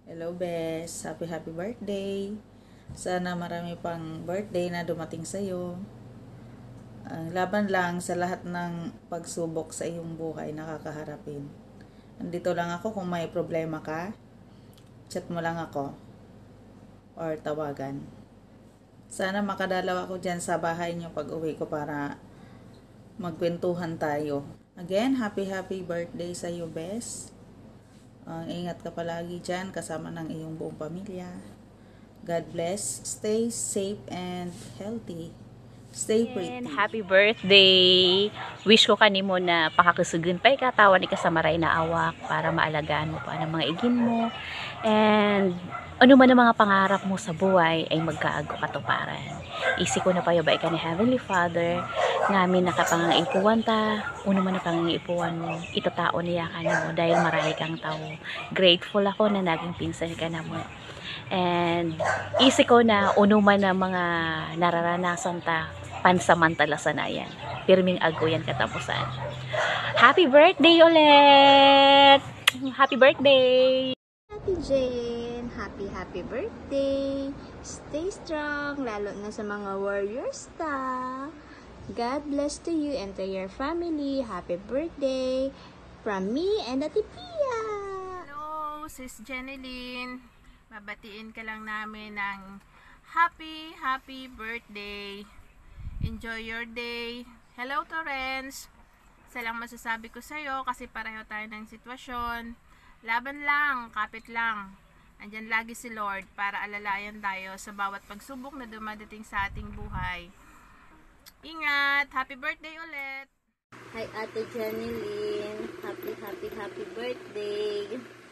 Hello, Bes. Happy birthday. Sana marami pang birthday na dumating sa'yo. Ang laban lang sa lahat ng pagsubok sa iyong buhay na kakaharapin. Nandito lang ako kung may problema ka. Chat mo lang ako. Or tawagan. Sana makadalaw ako dyan sa bahay niyo pag uwi ko para magkwentuhan tayo. Again, happy birthday sa'yo, Bes. Ingat ka palagi dyan kasama ng iyong buong pamilya. God bless. Stay safe and healthy. Stay pretty. And happy birthday! Wish ko kanimo na pakakasugun pa ikatawan ni kasamaray na awak para maalagaan mo pa ng mga igin mo. And ano man ang mga pangarap mo sa buhay ay magkaago katuparan. Isi ko na payo ba ka ni Heavenly Father ngamin nakapangangaipuan ta, uno man na pangangaipuan mo, itatao niya ka na mo dahil marami kang tao. Grateful ako na naging pinsan ka na mo. And isi ko na uno man na mga nararanasan ta, pansamantala sanayan. Pirming ago yan katapusan. Happy birthday ulit! Happy birthday! Ate Jane, happy birthday! Stay strong, lalo na sa mga warriors ta. God bless to you and to your family. Happy birthday from me and Ate Pia. Hello, Sis Jeneline. Babatiin ka lang namin ng happy birthday. Enjoy your day. Hello, Torrens. Isa lang masasabi ko sa'yo kasi pareho tayo ng sitwasyon. Laban lang, kapit lang. Andyan lagi si Lord para alalayan tayo sa bawat pagsubok na dumadating sa ating buhay. Ingat! Happy birthday ulit! Hi Ate Janeline, happy birthday.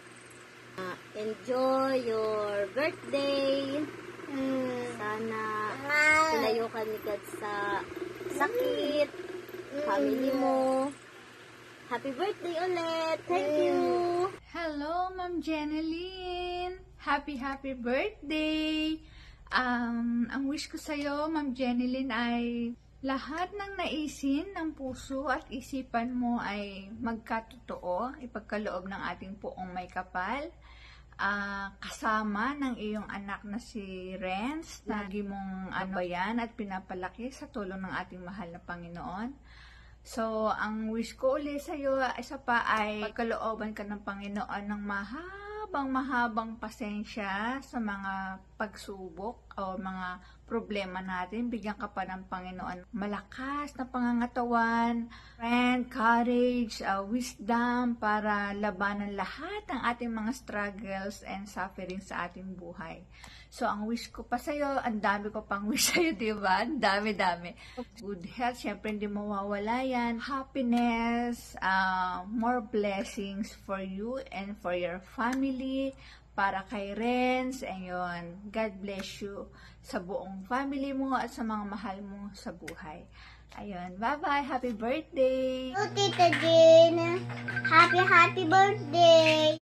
Enjoy your birthday. Sana tulayo ka nikad sa sakit, family mo. Happy birthday ulit. Thank you. Hello, Ma'am Jeneline. Happy birthday. Ang wish ko sa'yo, Ma'am Jeneline, ay lahat ng naisin ng puso at isipan mo ay magkatotoo, ipagkaloob ng ating poong may kapal. Kasama ng iyong anak na si Renz, lagi mong abayan at pinapalaki sa tulong ng ating mahal na Panginoon. So, ang wish ko ulit sa iyo, isa pa ay pagkalooban ka ng Panginoon ng mahabang pasensya sa mga pagsubok o mga problema natin. Bigyan ka pa ng Panginoon malakas na pangangatawan, strength, courage, wisdom para labanan lahat ng ating mga struggles and suffering sa ating buhay. So, ang wish ko pa sa'yo, ang dami ko pang wish sa'yo, diba? Ang dami. Good health, syempre hindi mawawala yan. Happiness, more blessings for you and for your family, para kay Renz, ayun. God bless you sa buong family mo at sa mga mahal mo sa buhay. Ayun, bye-bye, happy birthday! Tita Jane, happy birthday!